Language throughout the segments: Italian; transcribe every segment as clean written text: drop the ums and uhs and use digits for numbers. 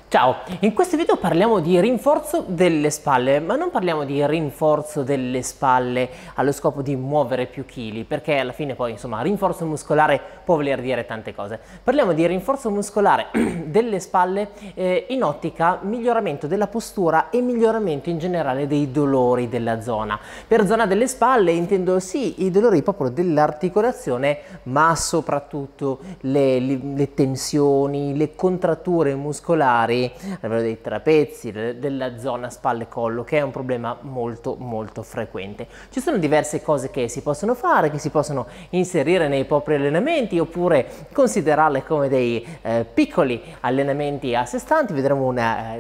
Ciao, in questo video parliamo di rinforzo delle spalle, ma non parliamo di rinforzo delle spalle allo scopo di muovere più chili, perché alla fine poi insomma rinforzo muscolare può voler dire tante cose. Parliamo di rinforzo muscolare delle spalle in ottica miglioramento della postura e miglioramento in generale dei dolori della zona. Per zona delle spalle intendo sì i dolori proprio dell'articolazione, ma soprattutto le tensioni, le contratture muscolari a livello dei trapezi, della zona spalle-collo, che è un problema molto frequente. Ci sono diverse cose che si possono fare, che si possono inserire nei propri allenamenti oppure considerarle come dei piccoli allenamenti a sé stanti. Vedremo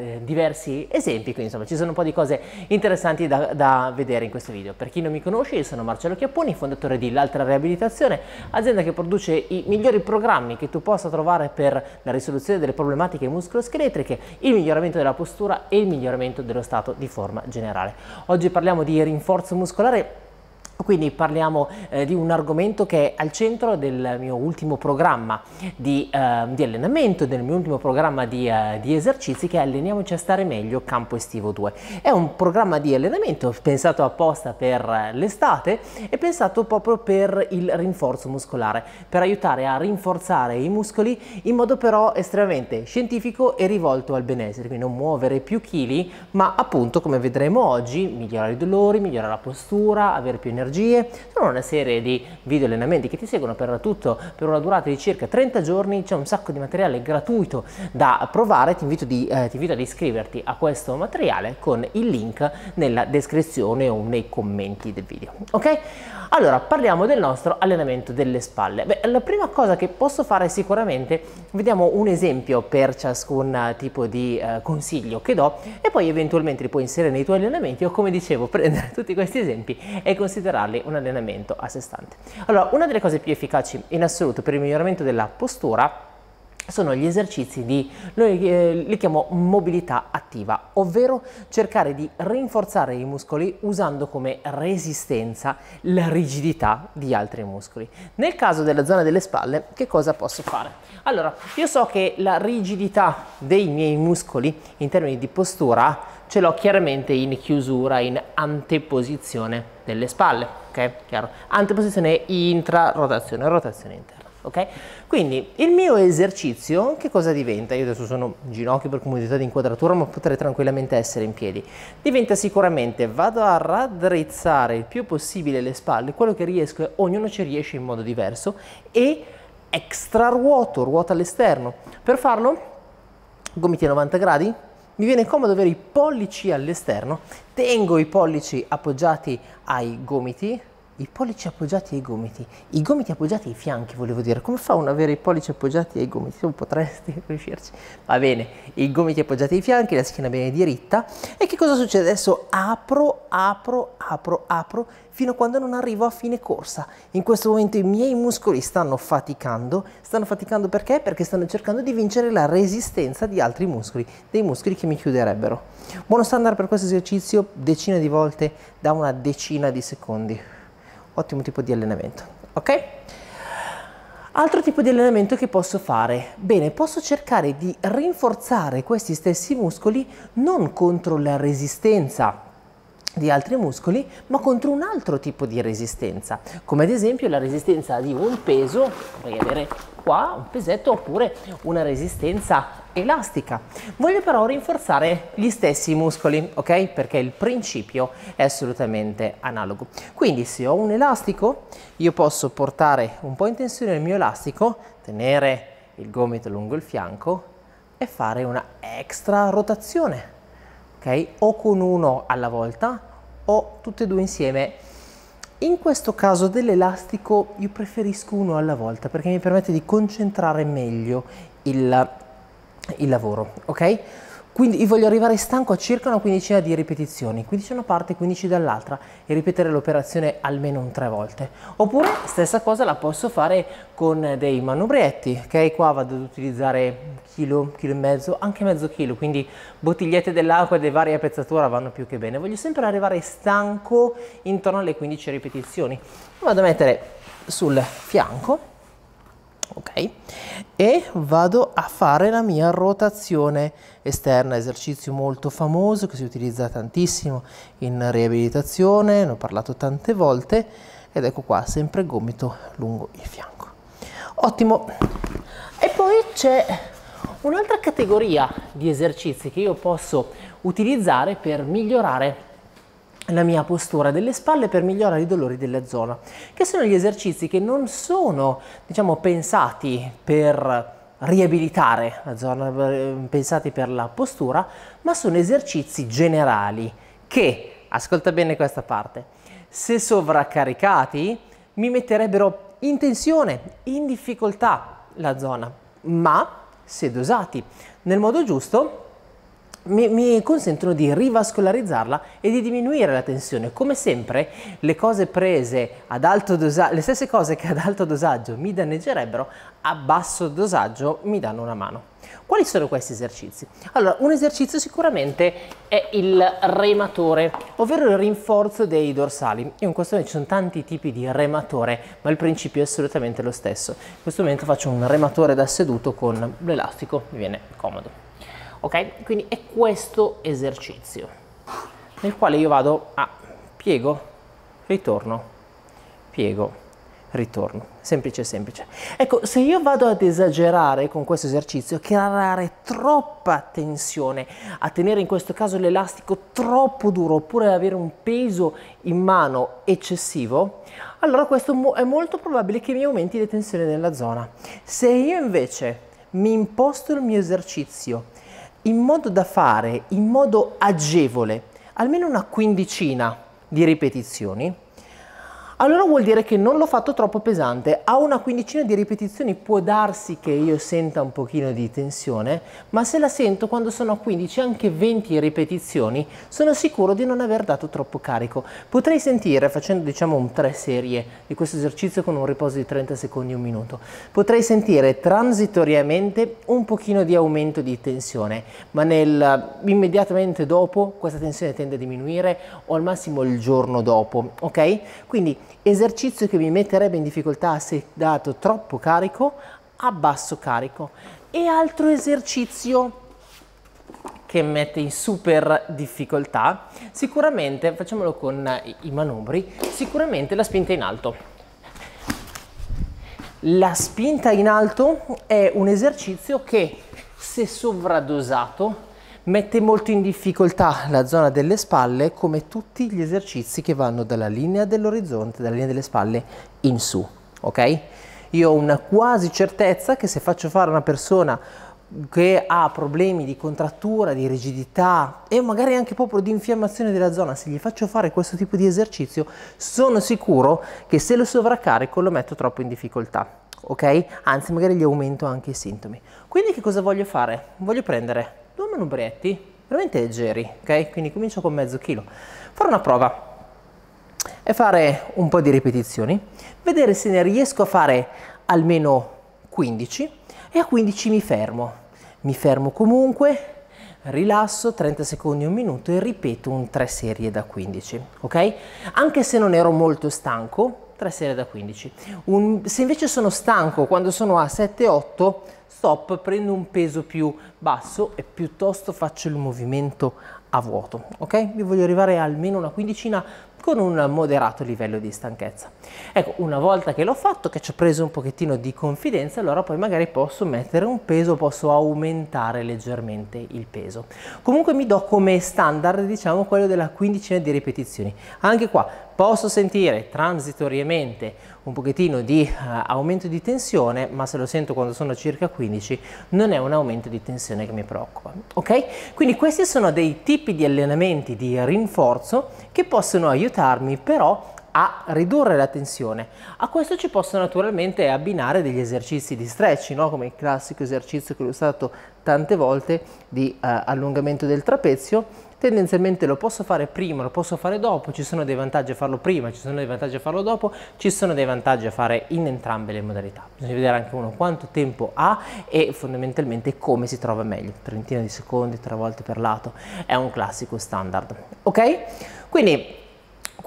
diversi esempi, quindi insomma ci sono un po' di cose interessanti da vedere in questo video. Per chi non mi conosce, io sono Marcello Chiapponi, fondatore di L'Altra Riabilitazione, azienda che produce i migliori programmi che tu possa trovare per la risoluzione delle problematiche muscoloscheletriche, il miglioramento della postura e il miglioramento dello stato di forma generale. Oggi parliamo di rinforzo muscolare. Quindi parliamo di un argomento che è al centro del mio ultimo programma di allenamento, del mio ultimo programma di esercizi, che è Alleniamoci a stare meglio Campo Estivo 2. È un programma di allenamento pensato apposta per l'estate e pensato proprio per il rinforzo muscolare, per aiutare a rinforzare i muscoli in modo però estremamente scientifico e rivolto al benessere, quindi non muovere più chili, ma appunto, come vedremo oggi, migliorare i dolori, migliorare la postura, avere più energia. Sono una serie di video allenamenti che ti seguono per una durata di circa 30 giorni, c'è un sacco di materiale gratuito da provare, ti invito ad iscriverti a questo materiale con il link nella descrizione o nei commenti del video, ok? Allora, parliamo del nostro allenamento delle spalle. Beh, la prima cosa che posso fare sicuramente, vediamo un esempio per ciascun tipo di consiglio che do e poi eventualmente li puoi inserire nei tuoi allenamenti o, come dicevo, prendere tutti questi esempi e considerarli un allenamento a sé stante. Allora, una delle cose più efficaci in assoluto per il miglioramento della postura sono gli esercizi li chiamo mobilità attiva, ovvero cercare di rinforzare i muscoli usando come resistenza la rigidità di altri muscoli. Nel caso della zona delle spalle, che cosa posso fare? Allora, io so che la rigidità dei miei muscoli in termini di postura ce l'ho chiaramente in chiusura, in anteposizione delle spalle, ok? Chiaro? Anteposizione intra-rotazione, rotazione interna. Ok? Quindi il mio esercizio che cosa diventa? Io adesso sono in ginocchio per comodità di inquadratura, ma potrei tranquillamente essere in piedi. Diventa sicuramente vado a raddrizzare il più possibile le spalle, quello che riesco, ognuno ci riesce in modo diverso, e extra ruota all'esterno. Per farlo, gomiti a 90 gradi, mi viene comodo avere i pollici all'esterno, tengo i pollici appoggiati ai gomiti. I pollici appoggiati ai gomiti appoggiati ai fianchi, volevo dire. Come fa uno ad avere i pollici appoggiati ai gomiti? Tu potresti riuscirci. Va bene, i gomiti appoggiati ai fianchi, la schiena bene diritta. E che cosa succede? Adesso apro fino a quando non arrivo a fine corsa. In questo momento i miei muscoli stanno faticando. Stanno faticando perché? Perché stanno cercando di vincere la resistenza di altri muscoli, dei muscoli che mi chiuderebbero. Buono standard per questo esercizio, decine di volte da una decina di secondi. Ottimo tipo di allenamento, ok? Altro tipo di allenamento che posso fare? Bene, posso cercare di rinforzare questi stessi muscoli non contro la resistenza di altri muscoli, ma contro un altro tipo di resistenza, come ad esempio la resistenza di un peso, potrei avere qua un pesetto, oppure una resistenza elastica. Voglio però rinforzare gli stessi muscoli, ok? Perché il principio è assolutamente analogo. Quindi se ho un elastico, io posso portare un po' in tensione il mio elastico, tenere il gomito lungo il fianco e fare una extra rotazione, ok? O con uno alla volta o tutte e due insieme. In questo caso dell'elastico io preferisco uno alla volta perché mi permette di concentrare meglio il lavoro, ok? Quindi io voglio arrivare stanco a circa una quindicina di ripetizioni, 15 da una parte, 15 dall'altra, e ripetere l'operazione almeno 3 volte. Oppure stessa cosa la posso fare con dei manobrietti, ok? Qua vado ad utilizzare chilo e mezzo, anche mezzo chilo, quindi bottigliette dell'acqua e di varia attrezzatura vanno più che bene. Voglio sempre arrivare stanco intorno alle 15 ripetizioni. Vado a mettere sul fianco ok? E vado a fare la mia rotazione esterna, esercizio molto famoso che si utilizza tantissimo in riabilitazione, ne ho parlato tante volte, ed ecco qua, sempre gomito lungo il fianco. Ottimo. E poi c'è un'altra categoria di esercizi che io posso utilizzare per migliorare la mia postura delle spalle, per migliorare i dolori della zona, che sono gli esercizi che non sono, diciamo, pensati per riabilitare la zona, pensati per la postura, ma sono esercizi generali che, ascolta bene questa parte, se sovraccaricati mi metterebbero in tensione, in difficoltà la zona, ma se dosati nel modo giusto mi consentono di rivascolarizzarla e di diminuire la tensione. Come sempre, le cose prese ad alto dosaggio, le stesse cose che ad alto dosaggio mi danneggerebbero, a basso dosaggio mi danno una mano. Quali sono questi esercizi? Allora, un esercizio sicuramente è il rematore, ovvero il rinforzo dei dorsali. Io in questo momento ci sono tanti tipi di rematore, ma il principio è assolutamente lo stesso. In questo momento faccio un rematore da seduto con l'elastico, mi viene comodo. Ok? Quindi è questo esercizio nel quale io vado a piego, ritorno, piego, ritorno, semplice semplice. Ecco, se io vado ad esagerare con questo esercizio, a creare troppa tensione, a tenere in questo caso l'elastico troppo duro, oppure ad avere un peso in mano eccessivo, allora questo è molto probabile che mi aumenti le tensioni nella zona. Se io invece mi imposto il mio esercizio in modo da fare, in modo agevole, almeno una quindicina di ripetizioni, allora vuol dire che non l'ho fatto troppo pesante. A una quindicina di ripetizioni può darsi che io senta un pochino di tensione, ma se la sento quando sono a 15, anche 20 ripetizioni, sono sicuro di non aver dato troppo carico. Potrei sentire, facendo diciamo un 3 serie di questo esercizio con un riposo di 30 secondi, un minuto, potrei sentire transitoriamente un pochino di aumento di tensione, ma immediatamente dopo questa tensione tende a diminuire, o al massimo il giorno dopo, ok? Quindi esercizio che mi metterebbe in difficoltà se dato troppo carico, a basso carico. E altro esercizio che mette in super difficoltà, sicuramente, facciamolo con i manubri, sicuramente la spinta in alto. La spinta in alto è un esercizio che, se sovradosato, mette molto in difficoltà la zona delle spalle, come tutti gli esercizi che vanno dalla linea dell'orizzonte, dalla linea delle spalle in su, ok? Io ho una quasi certezza che se faccio fare a una persona che ha problemi di contrattura, di rigidità e magari anche proprio di infiammazione della zona, se gli faccio fare questo tipo di esercizio, sono sicuro che se lo sovraccarico lo metto troppo in difficoltà, ok? Anzi, magari gli aumento anche i sintomi. Quindi che cosa voglio fare? Voglio prendere 2 manubrietti veramente leggeri, ok? Quindi comincio con mezzo chilo. Fare una prova e fare un po' di ripetizioni, vedere se ne riesco a fare almeno 15 e a 15 mi fermo. Mi fermo comunque, rilasso 30 secondi, un minuto e ripeto un 3 serie da 15, ok? Anche se non ero molto stanco, 3 serie da 15. Se invece sono stanco quando sono a 7-8, stop, prendo un peso più basso e piuttosto faccio il movimento a vuoto, ok? Vi voglio arrivare a almeno una quindicina con un moderato livello di stanchezza. Ecco, una volta che l'ho fatto, che ci ho preso un pochettino di confidenza, allora poi magari posso mettere un peso, posso aumentare leggermente il peso. Comunque mi do come standard, diciamo, quello della quindicina di ripetizioni. Anche qua posso sentire transitoriamente un pochettino di aumento di tensione, ma se lo sento quando sono circa 15 non è un aumento di tensione che mi preoccupa, ok? Quindi questi sono dei tipi di allenamenti di rinforzo che possono aiutarmi però a ridurre la tensione. A questo ci posso naturalmente abbinare degli esercizi di stretch, no? Come il classico esercizio che ho usato tante volte di allungamento del trapezio. Tendenzialmente lo posso fare prima, lo posso fare dopo, ci sono dei vantaggi a farlo prima, ci sono dei vantaggi a farlo dopo, ci sono dei vantaggi a fare in entrambe le modalità. Bisogna vedere anche uno quanto tempo ha e fondamentalmente come si trova meglio. Trentina di secondi, 3 volte per lato, è un classico standard, ok? Quindi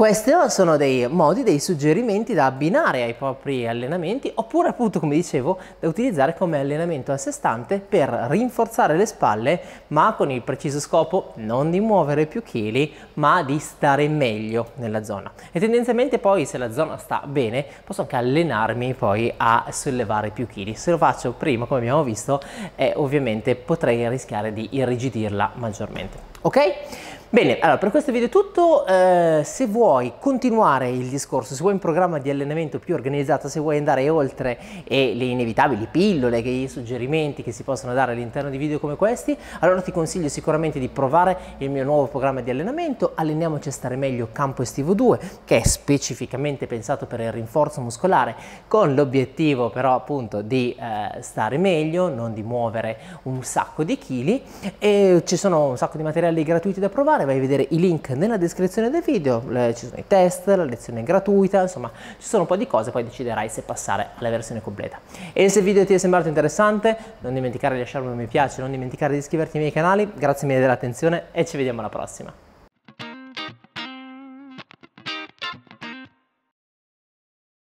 Questi sono dei modi, dei suggerimenti da abbinare ai propri allenamenti, oppure appunto, come dicevo, da utilizzare come allenamento a sé stante per rinforzare le spalle, ma con il preciso scopo non di muovere più chili, ma di stare meglio nella zona. E tendenzialmente poi, se la zona sta bene, posso anche allenarmi poi a sollevare più chili. Se lo faccio prima, come abbiamo visto, ovviamente potrei rischiare di irrigidirla maggiormente. Ok? Bene, allora per questo video è tutto. Se vuoi continuare il discorso, se vuoi un programma di allenamento più organizzato, se vuoi andare oltre e le inevitabili pillole, i suggerimenti che si possono dare all'interno di video come questi, allora ti consiglio sicuramente di provare il mio nuovo programma di allenamento, Alleniamoci a stare meglio Campo Estivo 2, che è specificamente pensato per il rinforzo muscolare, con l'obiettivo però appunto di stare meglio, non di muovere un sacco di chili. E ci sono un sacco di materiali gratuiti da provare, vai a vedere i link nella descrizione del video, ci sono i test, la lezione gratuita, insomma ci sono un po' di cose, poi deciderai se passare alla versione completa. E se il video ti è sembrato interessante, non dimenticare di lasciarmi un mi piace, non dimenticare di iscriverti ai miei canali. Grazie mille dell'attenzione e ci vediamo alla prossima.